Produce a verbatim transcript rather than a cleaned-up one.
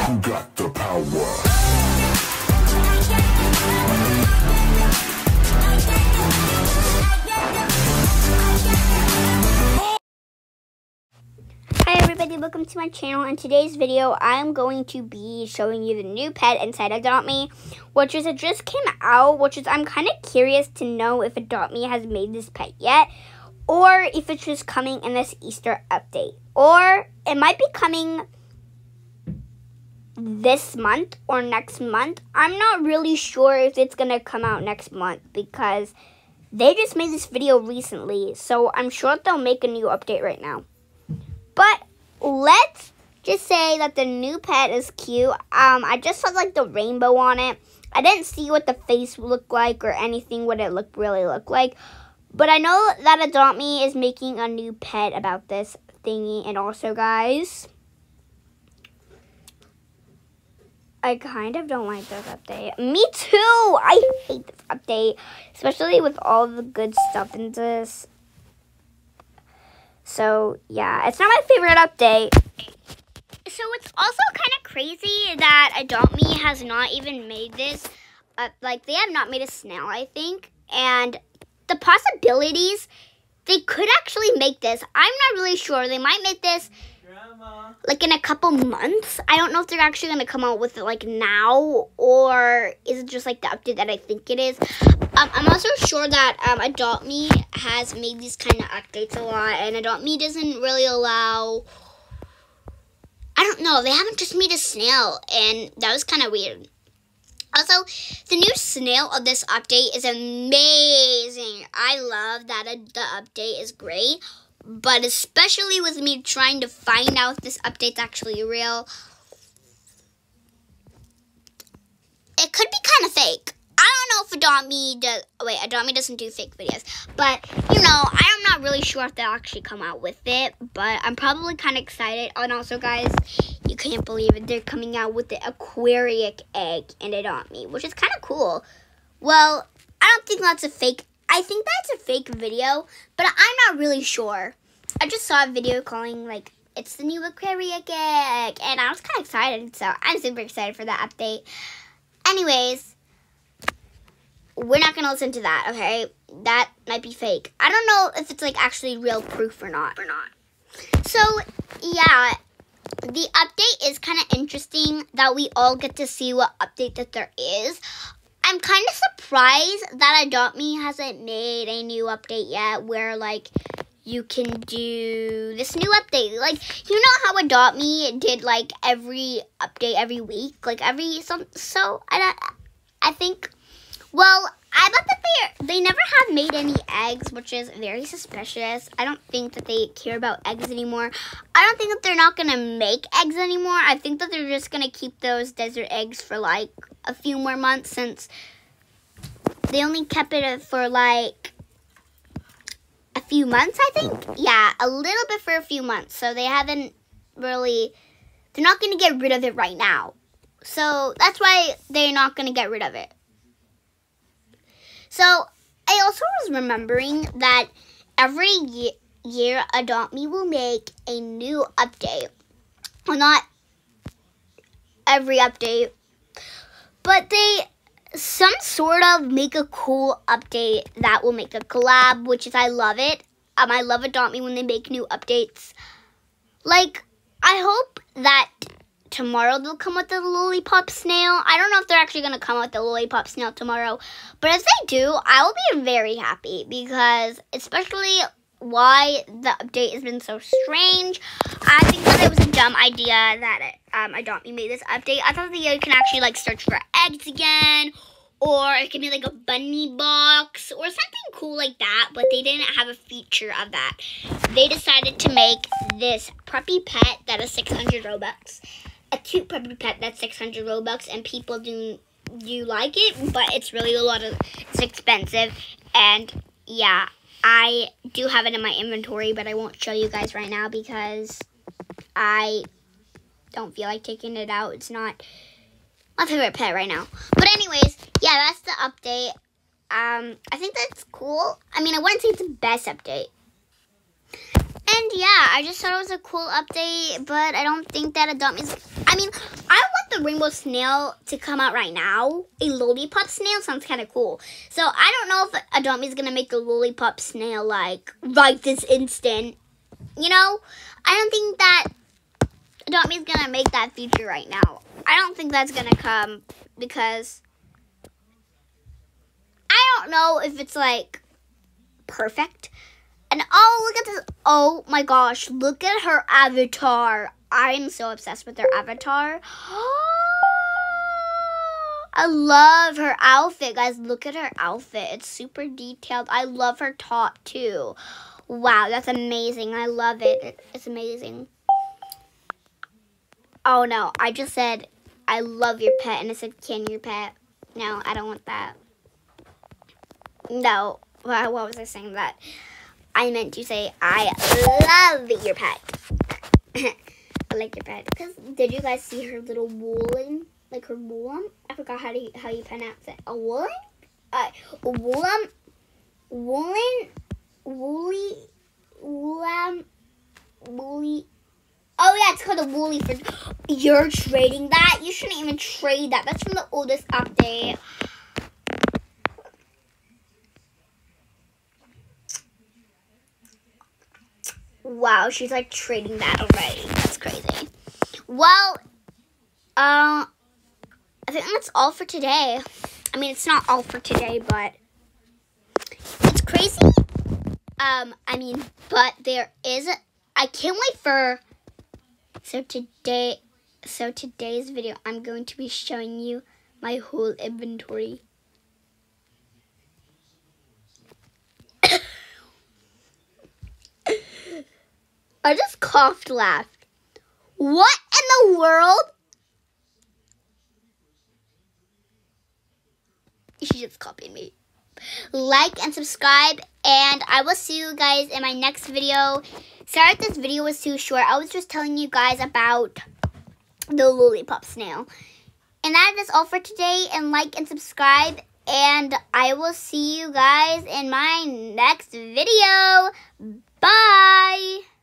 Who got the power? Hi everybody, welcome to my channel. In today's video, I'm going to be showing you the new pet inside Adopt Me, which is it just came out, which is I'm kind of curious to know if Adopt Me has made this pet yet, or if it's just coming in this Easter update, or it might be coming this month or next month. I'm not really sure if it's gonna come out next month because they just made this video recently, so I'm sure they'll make a new update right now. But let's just say that the new pet is cute. Um, I just saw like the rainbow on it. I didn't see what the face looked like or anything, what it looked really looked like. But I know that Adopt Me is making a new pet about this thingy. And also, guys, I kind of don't like this update. Me too! I hate this update, especially with all the good stuff in this. So, yeah, it's not my favorite update. So, it's also kind of crazy that Adopt Me has not even made this. Uh, like, they have not made a snail, I think. And the possibilities, they could actually make this. I'm not really sure. They might make this, Grandma, like, in a couple months. I don't know if they're actually going to come out with it, like, now. Or is it just, like, the update that I think it is? Um, I'm also sure that um, Adopt Me has made these kind of updates a lot, and Adopt Me doesn't really allow, I don't know, they haven't just made a snail, and that was kind of weird. Also, the new snail of this update is amazing. I love that the update is great, but especially with me trying to find out if this update's actually real, it could be kind of fake. I don't know if Adopt Me does, wait, Adopt Me doesn't do fake videos, but, you know, I'm not really sure if they'll actually come out with it, but I'm probably kind of excited. And also, guys, you can't believe it, they're coming out with the aquaric egg in Adopt Me, which is kind of cool. Well, I don't think that's a fake, I think that's a fake video, but I'm not really sure. I just saw a video calling, like, it's the new aquaric egg, and I was kind of excited, so I'm super excited for that update. Anyways, we're not going to listen to that, okay? That might be fake. I don't know if it's, like, actually real proof or not. Or not. So, yeah, the update is kind of interesting that we all get to see what update that there is. I'm kind of surprised that Adopt Me hasn't made a new update yet where, like, you can do this new update. Like, you know how Adopt Me did, like, every update every week? Like, every, so, so I, I think... Well, I bet that they they never have made any eggs, which is very suspicious. I don't think that they care about eggs anymore. I don't think that they're not going to make eggs anymore. I think that they're just going to keep those desert eggs for, like, a few more months since they only kept it for, like, a few months, I think. Yeah, a little bit for a few months. So they haven't really, they're not going to get rid of it right now. So that's why they're not going to get rid of it. So, I also was remembering that every ye year, Adopt Me will make a new update. Well, not every update, but they some sort of make a cool update that will make a collab, which is, I love it. Um, I love Adopt Me when they make new updates. Like, I hope that tomorrow they'll come with the lollipop snail. I don't know if they're actually going to come with the lollipop snail tomorrow. But if they do, I will be very happy. Because especially why the update has been so strange. I think that it was a dumb idea that it, um, Adopt Me made this update. I thought that you can actually like search for eggs again. Or it could be like a bunny box. Or something cool like that. But they didn't have a feature of that. They decided to make this puppy pet that is six hundred Robux. A cute puppy pet that's six hundred Robux, and people do do like it, but it's really a lot of, it's expensive, and yeah, I do have it in my inventory, but I won't show you guys right now because I don't feel like taking it out. It's not my favorite pet right now. But anyways, yeah, that's the update. Um, I think that's cool. I mean, I wouldn't say it's the best update. And yeah, I just thought it was a cool update, but I don't think that Adopt Me is, I mean, I want rainbow snail to come out right now. A lollipop snail sounds kind of cool. So I don't know if Adopt Me is going to make the lollipop snail like right this instant. You know, I don't think that Adopt Me is going to make that feature right now. I don't think that's going to come because I don't know if it's like perfect. And oh, look at this. Oh my gosh, look at her avatar. I'm so obsessed with her avatar. I love her outfit, guys. Look at her outfit. It's super detailed. I love her top too. Wow, that's amazing. I love it. It's amazing. Oh no, I just said I love your pet and it said can your pet. No, I don't want that. No, what was I saying that? I meant to say I love your pet. I like your pet. Because did you guys see her little woolen? Like her woolen? I forgot how to how you pronounce it. A woolen? Uh, a woolen? Woolen? Woolly? Woolen? Woolly? Oh yeah, it's called a woolly for. You're trading that? You shouldn't even trade that. That's from the oldest update. Wow, she's like trading that already. That's crazy. Well, uh, I think that's all for today. I mean, it's not all for today, but it's crazy. Um, I mean, but there is. A, I can't wait for. So today, so today's video, I'm going to be showing you my whole inventory. I just coughed, laughed. What in the world? She just copied me. Like and subscribe, and I will see you guys in my next video. Sorry if this video was too short. I was just telling you guys about the lollipop snail. And that is all for today, and like and subscribe, and I will see you guys in my next video. Bye!